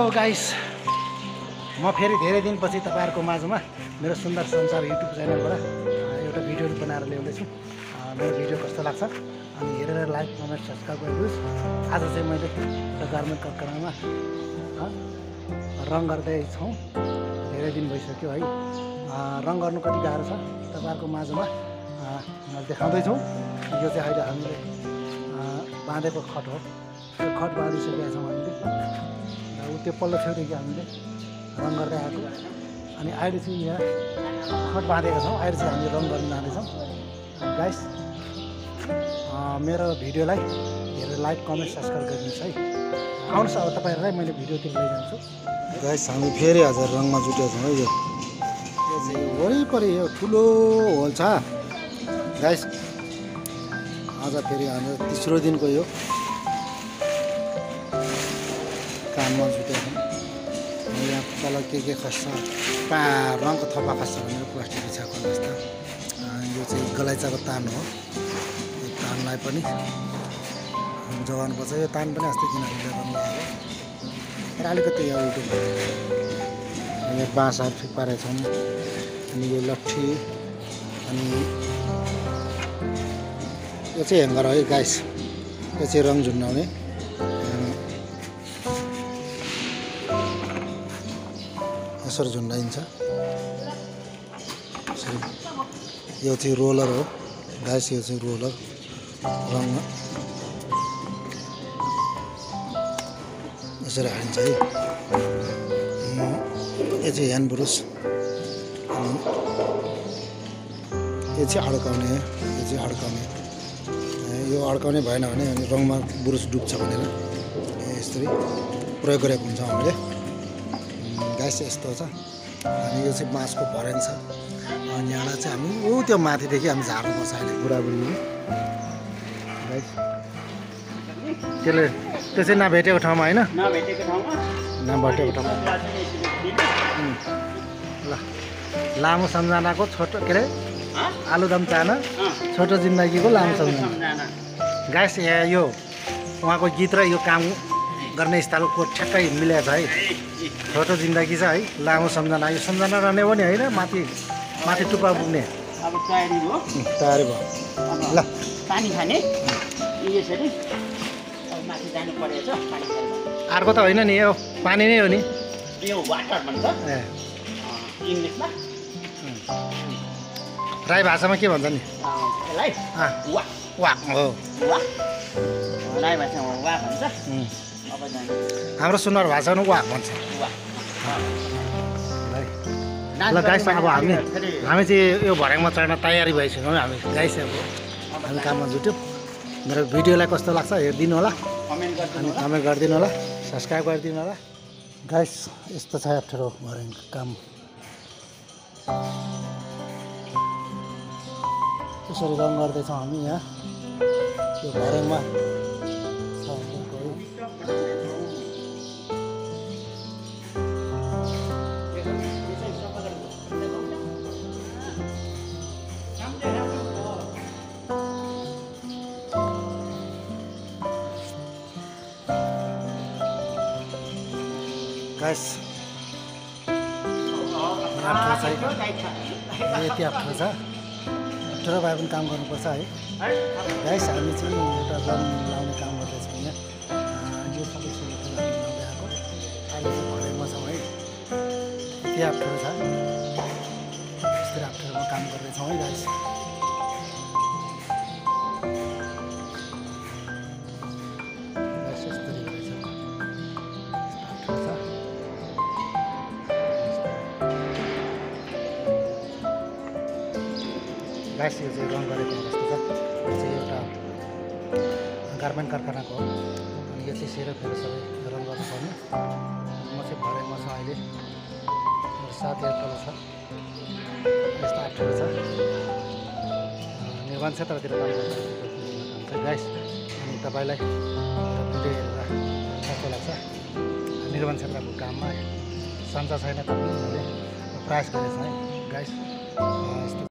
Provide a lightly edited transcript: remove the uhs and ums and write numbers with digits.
Guys, म फेरि धेरै दिनपछि तपाईँहरूको माझमा मेरो सुन्दर संसार युट्युब च्यानलबाट एउटा भिडियो बनाएर ल्याउँदैछु। मेरो भिडियो कस्तो लाग्छ अनि हेरेर लाइक कमेन्ट सब्सक्राइब गरिदिनुहोस्। आज चाहिँ मैले एउटा गार्मेन्ट कारखानामा रङ गर्दैछौँ। धेरै दिन भइसक्यो है। रङ गर्नु कति गाह्रो छ तपाईँहरूको माझमा मैले देखाउँदैछु। यो चाहिँ अहिले हामीले बाँधेको खट हो। त्यो खट बाँधिसकेका छौँ हामीले। त्यो पल्लो छेउदेखि हामीले रङ गर्दै आएको अनि अहिले चाहिँ यहाँ खट बाँधेका छौँ। अहिले चाहिँ हामी रङ गर्न जाँदैछौँ। गाइस, मेरो भिडियोलाई हेरेर लाइक कमेन्ट सब्सक्राइब गरिदिनुहोस् है। आउनुहोस्, अब तपाईँहरूलाई मैले भिडियोतिर लैजान्छु। गाइस, हामी फेरि हजुर रङमा जुटेका छौँ है। यो चाहिँ वरिपरि यो ठुलो होल छ गाइस। आज फेरि हाम्रो तेस्रो दिनको यो काममा जुटेका छौँ। यहाँ तल के खस्छ, रङको थप्पा खस्छ भनेर प्लास्टिक बिछाएको जस्तो। यो चाहिँ गलैँचाको तान हो। यो तानलाई पनि जोगाउनुपर्छ। यो तान पनि अस्ति किनभने रङ लगाएको तर अलिकति यहाँ उल्टो भयो। यहाँ बाँसहरू ठिक पारेका छौँ। अनि यो लट्ठी अनि यो चाहिँ ह्याङ्गर हो है गाइस। यो चाहिँ रङ झुन्डाउने। यसरी झुन्डाइन्छ। यो चाहिँ रोलर हो गाइस। यो चाहिँ रोलर रङमा यसरी हालिन्छ है। यो चाहिँ ह्यान्ड ब्रुस। अनि यो चाहिँ अड्काउने। यो चाहिँ अड्काउने। यो अड्काउने भएन भने अनि रङमा ब्रुस डुब्छ भनेर यसरी प्रयोग गरेको हुन्छ हामीले। गाइस यस्तो छ। अनि यो चाहिँ बाँसको भर्याङ छ। अनि यहाँलाई चाहिँ हामी त्यो माथिदेखि हामी झार्नुपर्छ अहिले बुढाबुढीले। गाइस त्यो चाहिँ नभेटेको ठाउँमा होइन, नभेटेको ठाउँमा ल। लामो सम्झनाको छोटो के अरे आलुदम चाना, छोटो जिन्दगीको लामो सम्झना। गाइस, यहाँ यो उहाँको गीत र यो काम गर्ने स्थलको ठ्याक्कै मिलेको छ है। छोटो जिन्दगी छ है, लामो सम्झना। यो सम्झना रहने हो नि होइन, माथि टुप्पा पुग्ने। अब तयारी भयो। तयारी भयो ल। पानी खाने यसरी अब माथि जानु परेछ। पानी खाने अर्को त होइन नि, यो पानी नै हो नि। यो वाटर भन्छ इङ्ग्लिसमा। राई भाषामा के भन्छ नि यसलाई? वाक। वाक हो। वाक राई भाषामा वाक भन्छ। अब हाम्रो सुनवार भाषामा वाक भन्छ। ल गाइस, अब हामी चाहिँ यो भर्याङमा चढ्न तयारी भइसक्यौँ हामी गाइस। अब हामी काममा जुट्यौँ। मेरो भिडियोलाई कस्तो लाग्छ हेरिदिनु होला अनि कमेन्ट गरिदिनु होला, सब्सक्राइब गरिदिनु होला। गाइस, यस्तो छ अप्ठ्यारो भर्याङ काम। यसरी रङ गर्दैछौँ हामी यहाँ यो भर्याङमा। गाइस, यति अप्ठ्यारो छ। अप्ठ्यारो भए पनि काम गर्नुपर्छ है गाइस। हामी चाहिँ एउटा रङ लाउने काम गर्दैछौँ यहाँ। यो सबै सुविधा लाउँदै आएको। अहिले चाहिँ भर्याङमा छौँ है। यति अप्ठ्यारो छ। यस्तै अप्ठ्यारोमा काम गर्दैछौँ है गाइस। गाइस, यो चाहिँ रङ गरेको अवस्था छ। यो चाहिँ एउटा गार्मेन्ट कारखानाको हो। अनि यो चाहिँ सेरोफेरो सबै रङ गर्नुपर्ने। म चाहिँ भर्याङमा छु अहिले। मेरो साथीहरू तल छ। यस्तो अप्ठ्यारो छ। निर्माण क्षेत्रतिर काम गर्नुहुन्छ गाइस। अनि तपाईँलाई भिडियो हेरेर कस्तो लाग्छ? निर्माण क्षेत्रको काममा सन्चो छैन, तपाईँले प्रयास गरेको छ है गाइस।